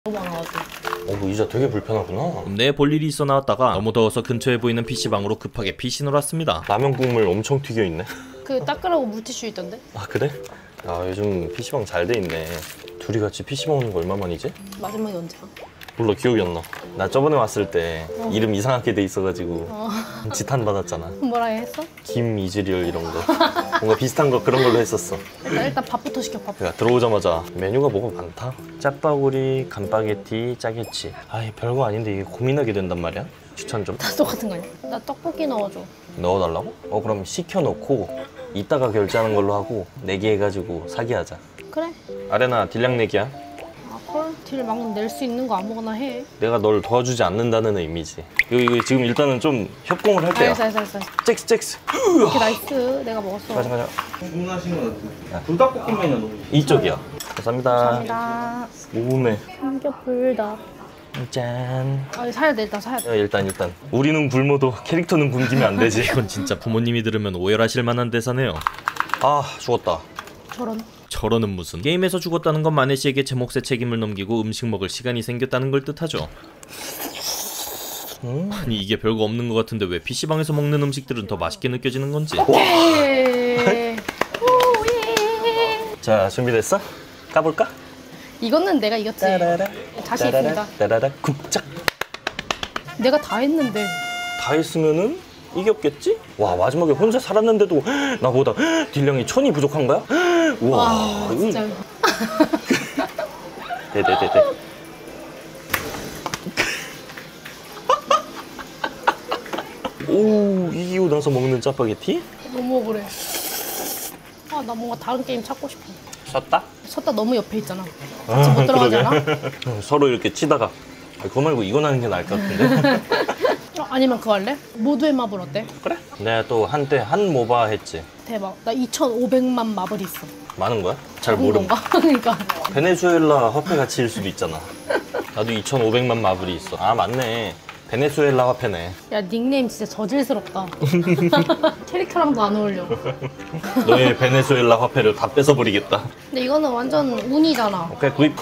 너무 많아가지고. 의자 되게 불편하구나. 내 볼 일이 있어 나왔다가 너무 더워서 근처에 보이는 PC방으로 급하게 PC로 왔습니다. 라면 국물 엄청 튀겨있네. 그 닦으라고 물티슈 있던데? 아 그래? 아 요즘 PC방 잘 돼 있네. 둘이 같이 PC방 오는 거 얼마만이지? 마지막에 언제야? 몰라, 기억이 안 나. 나 저번에 왔을 때 이름 이상하게 돼 있어가지고 지탄 받았잖아. 뭐라 했어? 김이즈리얼 이런 거. 뭔가 비슷한 거 그런 걸로 했었어. 일단 밥부터 시켜, 밥. 내가 들어오자마자 메뉴가 뭐가 많다. 짜파구리, 간파게티, 짜게치. 아이 별거 아닌데 이게 고민하게 된단 말이야. 추천 좀. 다 똑같은 거 아니야? 나 떡볶이 넣어줘. 넣어달라고? 그럼 시켜놓고 이따가 결제하는 걸로 하고 내기 해가지고 사기하자. 그래. 아레나 딜량 내기야. 아, 헐. 딜 막 낼 수 있는 거 아무거나 해. 내가 널 도와주지 않는다는 의미지. 이거 지금 일단은 좀 협공을 할게요. 알았어. 잭스. 이렇게 나이스. 내가 먹었어. 가자. 주문하신 거 같아. 불닭볶음면이야, 너무. 이쪽이요. 감사합니다. 감사합니다. 오메. 삼겹불닭. 짠. 사야 돼, 일단 사야 돼. 일단 우리는 굶어도 캐릭터는 굶기면 안 되지. 이건 진짜 부모님이 들으면 오열하실 만한 대사네요. 아 죽었다. 저런. 저러는 무슨. 게임에서 죽었다는 건 마네 씨에게 제 몫의 책임을 넘기고 음식 먹을 시간이 생겼다는 걸 뜻하죠. 아니 이게 별거 없는 것 같은데 왜 PC방에서 먹는 음식들은 더 맛있게 느껴지는 건지. 오케이. 자 준비됐어? 까볼까? 이거는 내가 이겼지. 자신 있습니다. 따라라 굽작. 내가 다 했는데. 다 했으면은 이겼겠지? 와 마지막에 혼자 살았는데도 나보다 딜량이 1000이 부족한 거야? 우와. 와, 진짜. 네. 오 이기고 나서 먹는 짜파게티? 너무 억울해. 아, 나 뭔가 다른 게임 찾고 싶어. 섰다? 섰다 너무 옆에 있잖아. 같이 못 들어가잖아. 서로 이렇게 치다가 그거 말고 이거 나는 게 나을 것 같은데? 아니면 그거 할래? 모두의 마블 어때? 그래? 내가 또 한때 한 모바 했지. 대박. 나 2,500만 마블이 있어. 많은 거야? 잘 적은 모름. 건가? 그러니까. 베네수엘라 화폐 가치일 수도 있잖아. 나도 2,500만 마블이 있어. 아 맞네. 베네수엘라 화폐네. 야, 닉네임 진짜 저질스럽다. 캐릭터랑도 안 어울려. 너의 베네수엘라 화폐를 다 뺏어버리겠다. 근데 이거는 완전 운이잖아. 오케이 구입.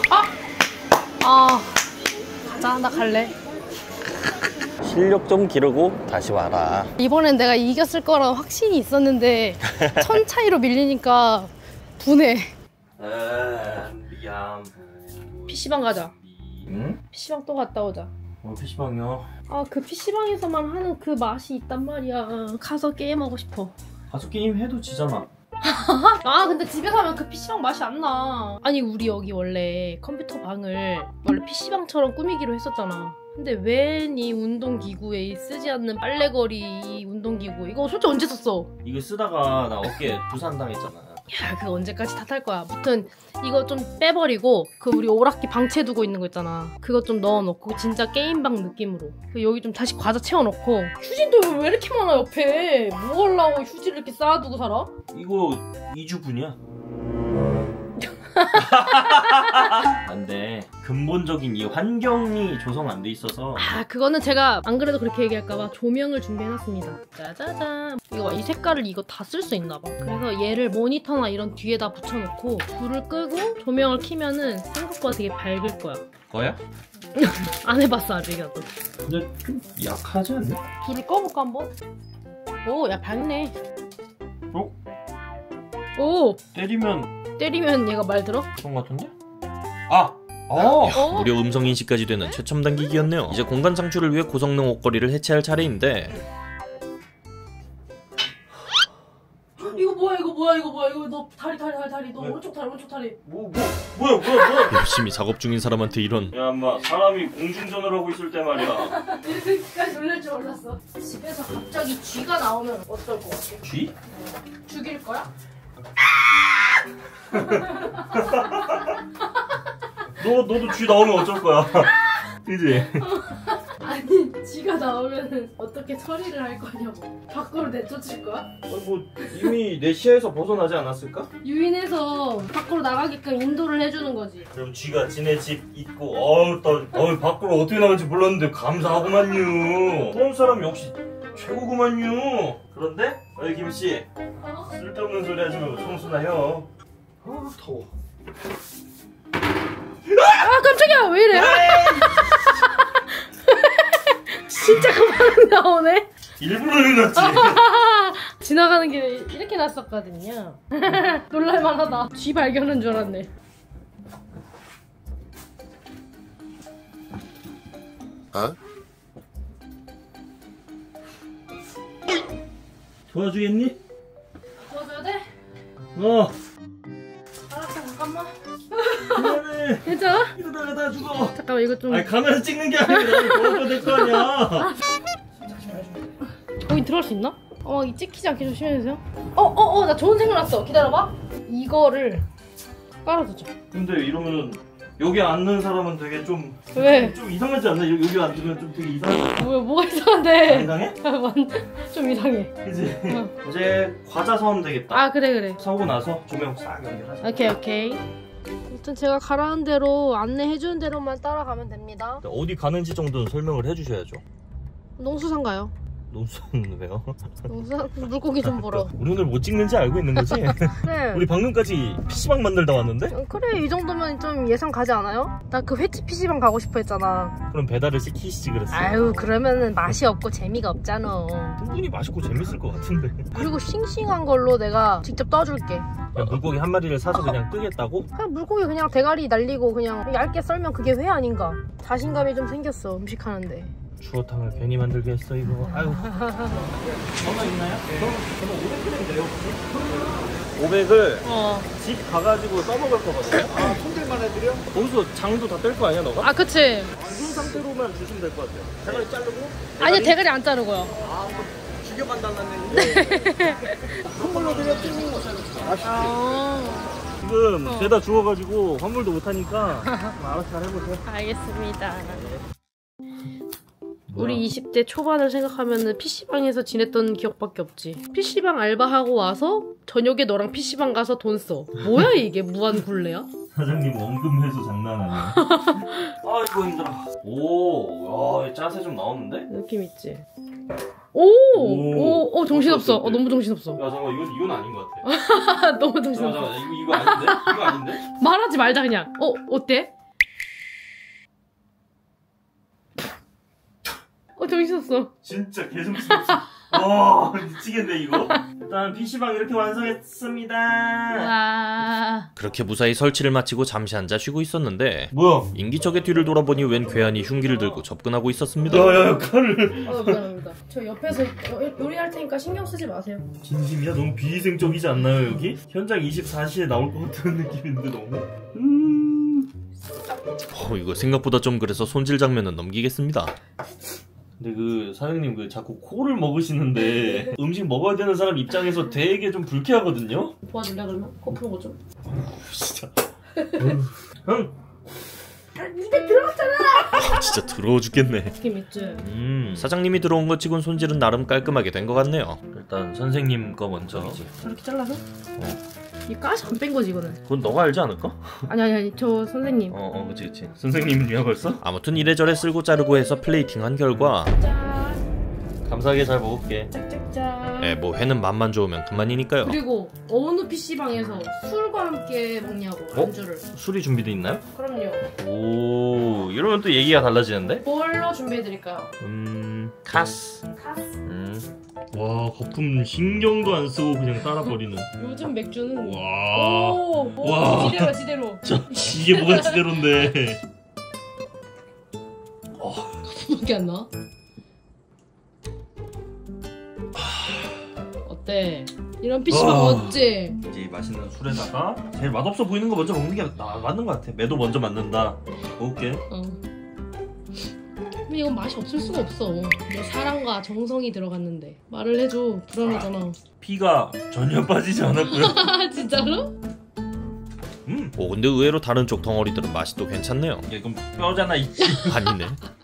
가자. 나 갈래. 실력 좀 기르고 다시 와라. 이번엔 내가 이겼을 거라는 확신이 있었는데 1000 차이로 밀리니까 분해. 미안. PC방 가자. 응? PC방 또 갔다 오자. PC방이요? 그 PC방에서만 하는 그 맛이 있단 말이야. 가서 게임하고 싶어. 가서 게임 해도 지잖아. 근데 집에서 하면 그 PC방 맛이 안 나. 아니, 우리 여기 원래 컴퓨터 방을 원래 PC방처럼 꾸미기로 했었잖아. 근데 웬 이 운동기구에 쓰지 않는 빨래거리 운동기구 이거 솔직히 언제 썼어? 이거 쓰다가 나 어깨 부산 당했잖아. 야, 그거 언제까지 탓할 거야. 아무튼 이거 좀 빼버리고 그 우리 오락기 방채 두고 있는 거 있잖아. 그거 좀 넣어놓고 진짜 게임방 느낌으로 여기 좀 다시 과자 채워놓고. 휴지도 왜 이렇게 많아 옆에. 뭐 하려고 휴지를 이렇게 쌓아두고 살아? 이거 2주분이야. 안돼. 근본적인 이 환경이 조성 안 돼 있어서. 그거는 제가 안 그래도 그렇게 얘기할까봐 조명을 준비해놨습니다. 짜자잔. 이 색깔을 이거 다 쓸 수 있나봐. 그래서 얘를 모니터나 이런 뒤에다 붙여놓고 불을 끄고 조명을 켜면은 생각보다 되게 밝을 거야. 거야? 안 해봤어 아직 나도. 근데 좀 약하지 않나? 불을 꺼볼까 한번? 오, 야 밝네. 오! 때리면 얘가 말 들어? 그런 것 같은데? 무려 음성 인식까지 되는 최첨단 기기였네요. 이제 공간 창출을 위해 고성능 옷걸이를 해체할 차례인데. 이거 뭐야 이거 너 다리 너 오른쪽 다리 뭐야 열심히 작업 중인 사람한테 이런. 야 인마 사람이 공중전을 하고 있을 때 말이야. 이렇게까지 놀랄 줄 몰랐어. 집에서 갑자기 쥐가 나오면 어떨 것 같아? 쥐? 죽일 거야? 너도 쥐 나오면 어쩔 거야. 그지? 아니, 쥐가 나오면 어떻게 처리를 할 거냐고. 밖으로 내쫓을 거야? 뭐 이미 내 시야에서 벗어나지 않았을까? 유인해서 밖으로 나가게끔 인도를 해주는 거지. 그럼 쥐가 지네 집 있고 밖으로 어떻게 나갈지 몰랐는데 감사하구만요. 그런 사람 역시 최고구만요. 그런데 김씨 쓸데없는 소리 하지 말고 청소나 혀. 더워. 아 깜짝이야 왜 이래? 진짜 그만 나오네. 일부러 해놨지. 지나가는 길에 이렇게 났었거든요. 놀랄만하다. 쥐 발견한 줄 알았네. 도와주겠니? 도와줘야 돼? 알았어 잠깐만. 미안해. 괜찮아? 이러다가 나 죽어. 잠깐만 이거 좀. 아니 카메라 찍는 게 아니라 나를 도와줘야 될 거 아니야. 거기 들어갈 수 있나? 이 찍히지 않게 조심해주세요. 나 좋은 생각 났어. 기다려봐. 이거를 깔아두자. 근데 이러면은 여기 앉는 사람은 되게 좀 왜? 좀 이상하지 않나? 여기 앉으면 좀 되게 이상해. 뭐가 이상한데? 이상해? 좀 이상해. 그지? 이제 과자 사오면 되겠다. 아 그래. 사오고 나서 조명 싹 연결하자. 오케이. 일단 제가 가라는 대로 안내해주는 대로만 따라가면 됩니다. 어디 가는지 정도는 설명을 해주셔야죠. 농수산 가요. 농수는 왜요? 농수산 물고기 좀 보러. 우리 오늘 뭐 찍는지 알고 있는 거지? 그래. 우리 방금까지 PC방 만들다 왔는데? 그래 이 정도면 좀 예상 가지 않아요? 나 그 횟집 PC방 가고 싶어 했잖아. 그럼 배달을 시키시지 그랬어. 아유 그러면은 맛이 없고 재미가 없잖아. 충분히 맛있고 재밌을 것 같은데. 그리고 싱싱한 걸로 내가 직접 떠줄게. 야, 물고기 한 마리를 사서 그냥 끄겠다고? 그냥 물고기 그냥 대가리 날리고 그냥 얇게 썰면 그게 회 아닌가. 자신감이 좀 생겼어 음식 하는데. 추어탕을 괜히 만들게 했어 이거. 아유. 전화 있나요? 저는 500g 내요. 500을 집 가가지고 써먹을 거거든요. 아, 손질만 해드려? 거기서 장도 다 뗄 거 아니야 너가? 아 그치. 이 상태로만 주시면 될 것 같아요. 대가리 자르고. 아니 대가리 안 자르고요. 죽여간다는 얘기인데. 선물로 드렸더니 지금 죄다 주워가지고 환불도 못하니까 알아서 잘 해보세요. 알겠습니다. 우리 20대 초반을 생각하면은 PC방에서 지냈던 기억밖에 없지. PC방 알바하고 와서 저녁에 너랑 PC방 가서 돈 써. 뭐야 이게 무한 굴레야? 사장님 원금 회수 장난 아니야. 아이고 힘들어. 오, 야, 짜세 좀 나오는데? 느낌 있지? 오, 정신없어. 너무 정신없어. 야 잠깐 이건 아닌 것 같아. 너무 정신없어. 잠깐 이거 아닌데? 이거 아닌데? 말하지 말자 그냥. 어때? 정신없어. 진짜 개정신없어. 와 미치겠네 이거. 일단 PC방 이렇게 완성했습니다. 와. 그렇게 무사히 설치를 마치고 잠시 앉아 쉬고 있었는데 뭐야? 인기척의 뒤를 돌아보니 웬 괴한이 흉기를 들고 접근하고 있었습니다. 야야 칼을. 미안합니다. 저 옆에서 요리할 테니까 신경 쓰지 마세요. 진심이야? 너무 비위생적이지 않나요 여기? 현장 24시에 나올 것 같은 느낌인데 너무. 이거 생각보다 좀 그래서 손질 장면은 넘기겠습니다. 근데 그 사장님 그 자꾸 코를 먹으시는데 음식 먹어야 되는 사람 입장에서 되게 좀 불쾌하거든요? 도와줄래 그러면? 코 푸는 거 좀. 진짜. 형! 입에 들어갔잖아! 진짜 더러워 죽겠네. 느낌 있지? 사장님이 들어온 것 치곤 손질은 나름 깔끔하게 된 것 같네요. 일단 선생님 거 먼저. 저렇게 잘라서? 이 가시 안 뺀 거지 이거는. 그건 너가 알지 않을까? 아니 저 선생님. 그치. 선생님이야 벌써? 아무튼 이래저래 쓸고 자르고 해서 플레이팅한 결과 짠. 감사하게 잘 먹을게. 짝짝짝. 뭐 회는 맛만 좋으면 그만이니까요. 그리고 어느 PC방에서 술과 함께 먹냐고 안주를. 술이 준비돼 있나요? 그럼요. 오, 이러면 또 얘기가 달라지는데? 뭘로 준비해드릴까요? 카스. 카스. 와, 거품 신경도 안 쓰고 그냥 따라버리는. 요즘 맥주는 와. 오, 와. 지대로. 이게 뭐가 지대로인데. 밖에 안 나? 어때? 이런 PC방 어찌? 이제 맛있는 술에다가 제일 맛없어 보이는 거 먼저 먹는 게 맞는 것 같아. 매도 먼저 맞는다. 먹을게. 근데 이건 맛이 없을 수가 없어. 내 사랑과 정성이 들어갔는데 말을 해줘. 불안하잖아. 피가 전혀 빠지지 않았고요. 진짜로? 근데 의외로 다른 쪽 덩어리들은 맛이 또 괜찮네요. 이건 뼈잖아 있지. 아니네.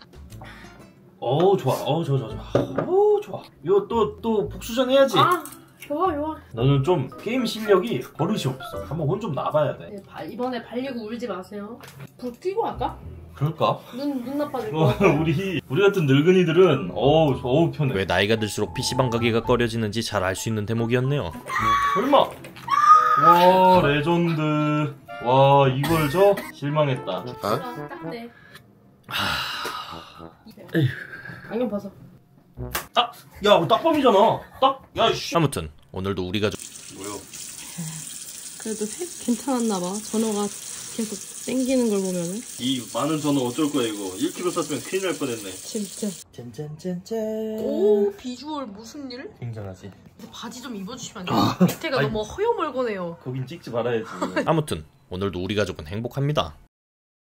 좋아. 좋아. 이거 또 복수전 해야지. 좋아. 너는 좀 게임 실력이 버릇이 없어. 한번 혼 좀 나봐야 돼. 이번에 발리고 울지 마세요. 불 끄고 할까? 그럴까? 눈 나빠질 거 같아. 우리 같은 늙은이들은 어우 편해. 왜 나이가 들수록 PC방 가기가 꺼려지는지 잘 알 수 있는 대목이었네요. 설마. 와 레전드. 와 이걸 줘? 실망했다. 아, 딱 돼. 안경 벗어. 야 딱밤이잖아. 야 씨. 아무튼 오늘도 우리 가족 뭐야? 그래도 괜찮았나 봐. 전어가 계속 땡기는 걸 보면은. 이 많은 전어 어쩔 거야 이거. 1kg 샀으면 큰일 날 뻔했네. 진짜. 짠짠짠짠. 오 비주얼 무슨 일? 굉장하지. 바지 좀 입어주시면 안 돼요? 밑에가 너무 허여멀건해요. 거긴 찍지 말아야지. 아무튼 오늘도 우리 가족은 행복합니다.